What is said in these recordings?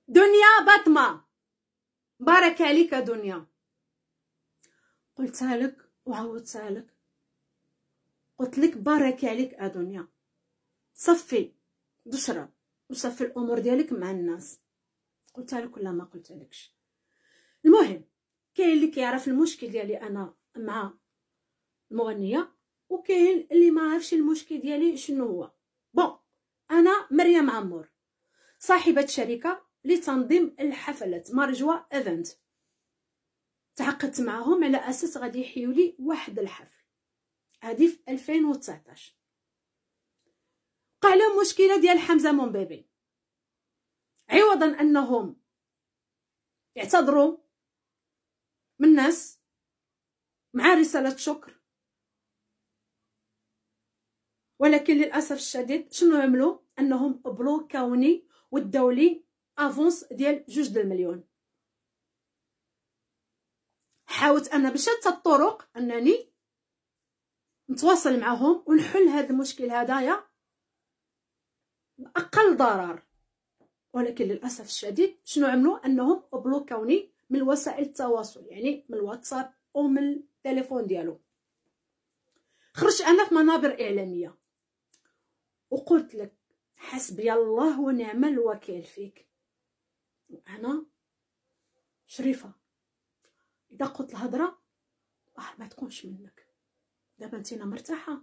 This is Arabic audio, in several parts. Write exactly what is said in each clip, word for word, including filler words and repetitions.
دنيا باطمه، بارك عليك دنيا. قلتها لك وعاودتها لك، قلت لك بارك عليك دنيا، صفي دشرب وصفي الامور ديالك مع الناس. قلتها لك ولا ما قلتها لكش؟ المهم كاين اللي كيعرف المشكل ديالي انا مع المغنيه، وكاين اللي ما عارفش المشكل ديالي شنو هو. بون، انا مريم عمور صاحبه شركه لتنظيم الحفلات مارجوا ايفنت. تعاقدت معهم على اساس غادي يحيوا لي واحد الحفل، هذه في ألفين وتسعطاش. وقع لهم مشكله ديال حمزه مون بيبي، عوضا انهم يعتذروا من الناس مع رساله شكر، ولكن للاسف الشديد شنو عملوا؟ انهم بلوكاوني وداو لي افونس ديال جوج د المليون. حاولت انا بشتى الطرق انني نتواصل معهم ونحل هذا المشكل هدايا باقل ضرر، ولكن للاسف الشديد شنو عملوا؟ انهم بلوكاوني من وسائل التواصل، يعني من الواتساب او من التليفون ديالو. خرجت انا في منابر اعلاميه وقلت لك حسبي الله ونعم الوكيل فيك. انا شريفه اذا قلت الهضره آه ما تكونش منك. دابا انتينا مرتاحه؟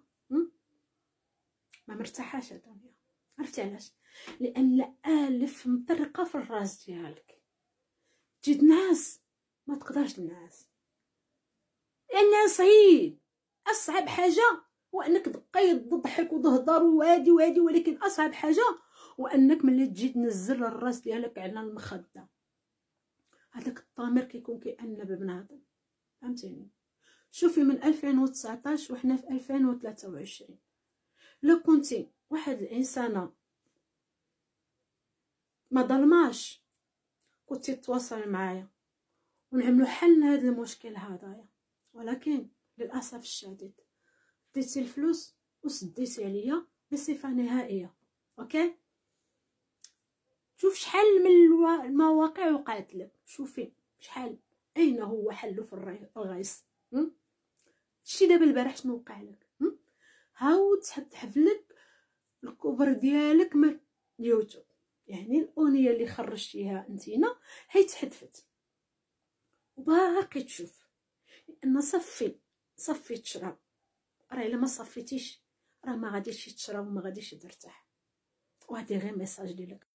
ما مرتاحاش يا دنيا. عرفتي علاش؟ لان الالف مطرقه في الراس ديالك، تجي تنعس ما تقدرش تنعس لانها صعيب. اصعب حاجه هو انك تبقاي تضحك وتهضر وهادي وهادي، ولكن اصعب حاجه هو انك ملي تجي تنزل الراس ديالك على المخده، هذاك الضمير كيكون كيأنب بنادم. فهمتيني؟ شوفي من ألفين وتسعطاش وحنا في ألفين وثلاثة وعشرين، لو كنتي واحد الانسانه ما ظلماش كنتي تتواصل معايا ونعملوا حل لهذا المشكل هذايا، ولكن للاسف الشديد ديتي الفلوس وسديتي عليا بصفه نهائيه. اوكي، شوف شحال من المواقع وقعت لك، شوفي شحال. اين هو حل في الغيص؟ شتي دابا البارح شنو وقع لك؟ هاو تحف لك الكبر ديالك من اليوتيوب، يعني الاغنيه اللي خرجتيها انتينا هي تحذفت وباقي تشوف. لان صفي صفي تشرب، راه الا ما صفيتيش راه ما غاديش تشرب وما غاديش ترتاح. وهذه غير ميساج ليك.